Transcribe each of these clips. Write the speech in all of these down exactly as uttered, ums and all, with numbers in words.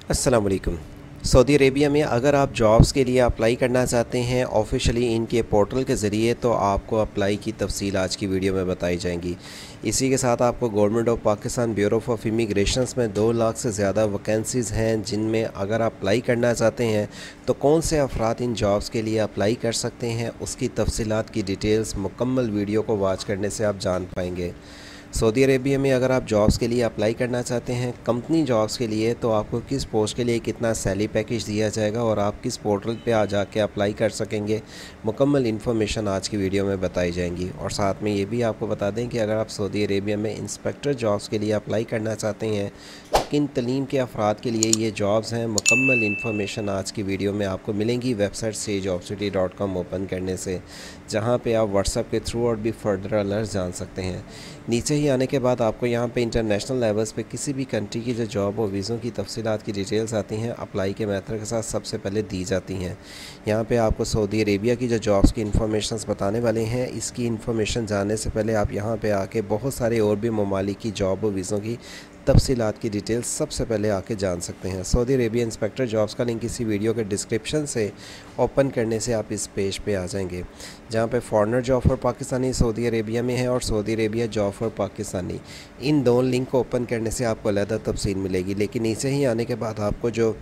अस्सलाम वालेकुम। Saudi Arabia में अगर आप जॉब्स के लिए अप्लाई करना चाहते हैं ऑफ़िशियली इनके पोर्टल के ज़रिए, तो आपको अप्लाई की तफसील आज की वीडियो में बताई जाएंगी। इसी के साथ आपको government of Pakistan bureau of immigrations में दो लाख से ज़्यादा वैकेंसीज़ हैं, जिनमें अगर आप अप्लाई करना चाहते हैं तो कौन से अफराद इन जॉब्स के लिए अप्लाई कर सकते हैं, उसकी तफसीलात की डिटेल्स मुकम्मल वीडियो को वॉच करने से आप जान पाएंगे। सऊदी अरेबिया में अगर आप जॉब्स के लिए अप्लाई करना चाहते हैं कंपनी जॉब्स के लिए, तो आपको किस पोस्ट के लिए कितना सैलरी पैकेज दिया जाएगा और आप किस पोर्टल पे आ जाके अप्लाई कर सकेंगे, मुकम्मल इन्फॉर्मेशन आज की वीडियो में बताई जाएंगी। और साथ में ये भी आपको बता दें कि अगर आप सऊदी अरेबिया में इंस्पेक्टर जॉब्स के लिए अप्लाई करना चाहते हैं तो किन तलीम के अफराद के लिए ये जॉब्स हैं, मुकम्मल इन्फॉर्मेशन आज की वीडियो में आपको मिलेंगी वेबसाइट से job city dot com open करने से, जहाँ पे आप व्हाट्सएप के थ्रू और भी फर्दर अलर्ट जान सकते हैं। नीचे ही आने के बाद आपको यहाँ पे इंटरनेशनल लेवल्स पे किसी भी कंट्री की जो जॉब और वीज़ों की तफसीलात की डिटेल्स आती हैं, अप्लाई के मेथड के साथ सबसे पहले दी जाती हैं। यहाँ पे आपको सऊदी अरेबिया की जो जॉब्स की इन्फॉर्मेशंस बताने वाले हैं, इसकी इन्फॉर्मेशन जानने से पहले आप यहाँ पे आके बहुत सारे और भी ममालिक की जॉब और वीज़ों की तफसीलात की डिटेल्स सबसे पहले आके जान सकते हैं। सऊदी अरेबिया इंस्पेक्टर जॉब्स का लिंक इसी वीडियो के डिस्क्रिप्शन से ओपन करने से आप इस पेज पे आ जाएंगे, जहाँ पे foreigner job for Pakistani Saudi Arabia में है और Saudi Arabia job for Pakistani. इन दोनों लिंक को ओपन करने से आपको अलग तफसील मिलेगी। लेकिन नीचे ही आने के बाद आपको जो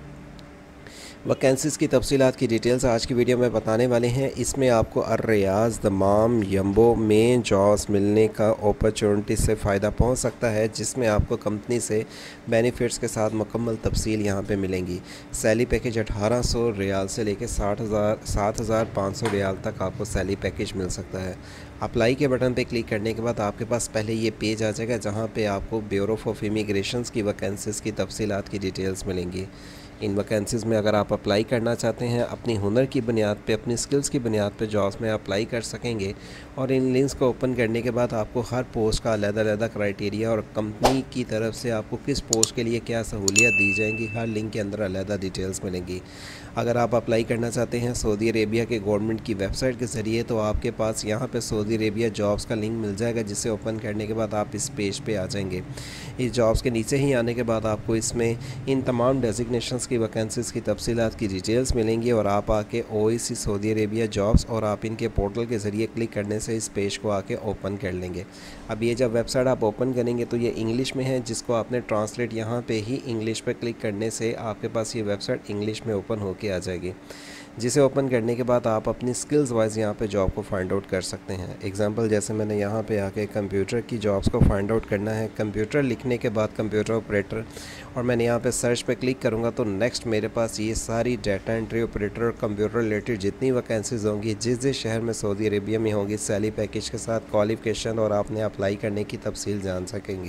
वैकेंसीज़ की तफसीलात की डिटेल्स आज की वीडियो में बताने वाले हैं, इसमें आपको अर-रियाज़, दमाम, यम्बो में जॉब्स मिलने का अपॉर्चुनिटी से फ़ायदा पहुंच सकता है, जिसमें आपको कंपनी से बेनिफिट्स के साथ मुकम्मल तफसील यहां पे मिलेंगी। सैलरी पैकेज अठारह सौ रियाल से लेकर साठ हज़ार सात हज़ार पाँच सौ रियाल तक आपको सैलरी पैकेज मिल सकता है। अप्लाई के बटन पे क्लिक करने के बाद आपके पास पहले ये पेज आ जाएगा, जहाँ पे आपको ब्यूरो ऑफ इमिग्रेशंस की वैकेंसीज़ की तफसीलात की डिटेल्स मिलेंगी। इन वैकेंसीज़ में अगर आप अप्लाई करना चाहते हैं, अपनी हुनर की बुनियाद पे, अपनी स्किल्स की बुनियाद पे जॉब्स में अप्लाई कर सकेंगे। और इन लिंक्स को ओपन करने के बाद आपको हर पोस्ट का अलग-अलग क्राइटेरिया और कंपनी की तरफ से आपको किस पोस्ट के लिए क्या सहूलियत दी जाएंगी, हर लिंक के अंदर अलग डिटेल्स मिलेंगी। अगर आप अप्लाई करना चाहते हैं सऊदी अरेबिया के गवर्नमेंट की वेबसाइट के ज़रिए, तो आपके पास यहाँ पे सऊदी अरेबिया जॉब्स का लिंक मिल जाएगा, जिसे ओपन करने के बाद आप इस पेज पे आ जाएंगे। इस जॉब्स के नीचे ही आने के बाद आपको इसमें इन तमाम डेजिग्नेशंस की वैकेंसीज़ की तफसीलात की डिटेल्स मिलेंगी और आप आके ओएसी सऊदी अरेबिया जॉब्स और आप इनके पोर्टल के ज़रिए क्लिक करने से इस पेज को आके ओपन कर लेंगे। अब ये जब वेबसाइट आप ओपन करेंगे तो ये इंग्लिश में है, जिसको आपने ट्रांसलेट यहाँ पे ही इंग्लिश पे क्लिक करने से आपके पास ये वेबसाइट इंग्लिश में ओपन होके आ जाएगी, जिसे ओपन करने के बाद आप अपनी स्किल्स वाइज यहाँ पे जॉब को फाइंड आउट कर सकते हैं। एग्जांपल जैसे मैंने यहाँ पे आके कंप्यूटर की जॉब्स को फाइंड आउट करना है, कंप्यूटर लिखने के बाद कंप्यूटर ऑपरेटर, और मैंने यहाँ पे सर्च पे क्लिक करूँगा तो नेक्स्ट मेरे पास ये सारी डाटा एंट्री ऑपरेटर और कंप्यूटर रिलेटेड जितनी वैकेंसीज़ होंगी, जिस जिस शहर में सऊदी अरेबिया में होंगी, सैलरी पैकेज के साथ क्वालिफिकेशन और आपने अप्लाई करने की तफसील जान सकेंगे।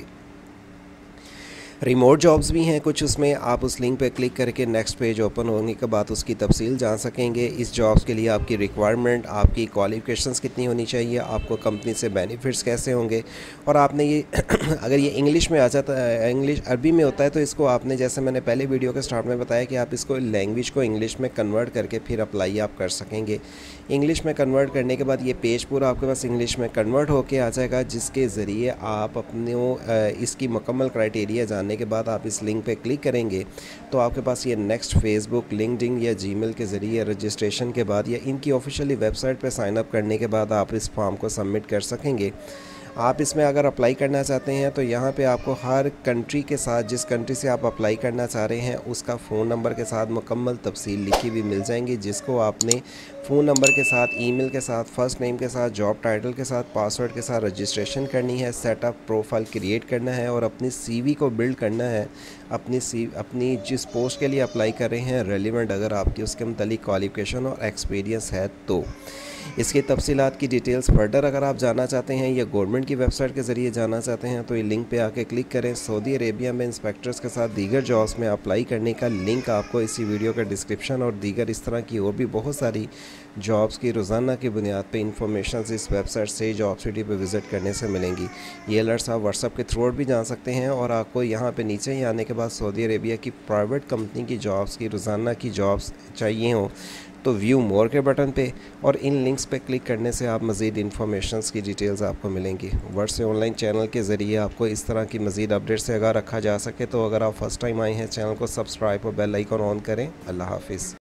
रिमोट जॉब्स भी हैं कुछ, उसमें आप उस लिंक पे क्लिक करके नेक्स्ट पेज ओपन होने के बाद उसकी तफसील जान सकेंगे। इस जॉब्स के लिए आपकी रिक्वायरमेंट, आपकी क्वालिफिकेशंस कितनी होनी चाहिए, आपको कंपनी से बेनिफिट्स कैसे होंगे, और आपने ये अगर ये इंग्लिश में आ जाता है, इंग्लिश अरबी में होता है, तो इसको आपने, जैसे मैंने पहले वीडियो के स्टार्ट में बताया कि आप इसको लैंग्वेज को इंग्लिश में कन्वर्ट करके फिर अप्लाई आप कर सकेंगे। इंग्लिश में कन्वर्ट करने के बाद ये पेज पूरा आपके पास इंग्लिश में कन्वर्ट होके आ जाएगा, जिसके ज़रिए आप अपने इसकी मुकम्मल क्राइटेरिया जानने के बाद आप इस लिंक पे क्लिक करेंगे तो आपके पास ये नेक्स्ट फेसबुक, लिंक्डइन या जीमेल के ज़रिए रजिस्ट्रेशन के बाद या इनकी ऑफिशियली वेबसाइट पे साइन अप करने के बाद आप इस फॉर्म को सबमिट कर सकेंगे। आप इसमें अगर अप्लाई करना चाहते हैं तो यहाँ पे आपको हर कंट्री के साथ, जिस कंट्री से आप अप्लाई करना चाह रहे हैं उसका फ़ोन नंबर के साथ मुकम्मल तफसील लिखी हुई मिल जाएंगी, जिसको आपने फ़ोन नंबर के साथ, ईमेल के साथ, फर्स्ट नेम के साथ, जॉब टाइटल के साथ, पासवर्ड के साथ रजिस्ट्रेशन करनी है, सेटअप प्रोफाइल क्रिएट करना है और अपनी सीवी को बिल्ड करना है। अपनी सी अपनी जिस पोस्ट के लिए अप्लाई कर रहे हैं रेलिवेंट, अगर आपकी उसके मुतालिक क्वालिफिकेशन और एक्सपीरियंस है तो। इसकी तफसीलात की डिटेल्स फर्दर अगर आप जानना चाहते हैं या गवर्नमेंट की वेबसाइट के ज़रिए जानना चाहते हैं तो ये लिंक पे आके क्लिक करें। सऊदी अरेबिया में इंस्पेक्टर्स के साथ दीगर जॉब्स में अप्लाई करने का लिंक आपको इसी वीडियो के डिस्क्रिप्शन और दीगर इस तरह की और भी बहुत सारी जॉब्स की रोज़ाना की बुनियाद पे इंफॉर्मेशन इस वेबसाइट से जॉब सिटी पे विज़िट करने से मिलेंगी। ये अलर्ट्स आप व्हाट्सएप के थ्रू भी जान सकते हैं और आपको यहाँ पे नीचे ही आने के बाद सऊदी अरेबिया की प्राइवेट कंपनी की जॉब्स की रोज़ाना की जॉब्स चाहिए हों तो व्यू मोर के बटन पे और इन लिंक्स पे क्लिक करने से आप मज़ीद इन्फॉर्मेशंस की डिटेल्स आपको मिलेंगी। वर्ड से ऑनलाइन चैनल के ज़रिए आपको इस तरह की मज़ीद अपडेट से आगाह रखा जा सके। तो अगर आप फर्स्ट टाइम आए हैं, चैनल को सब्सक्राइब और बेल आइकन ऑन करें। अल्लाह हाफिज़।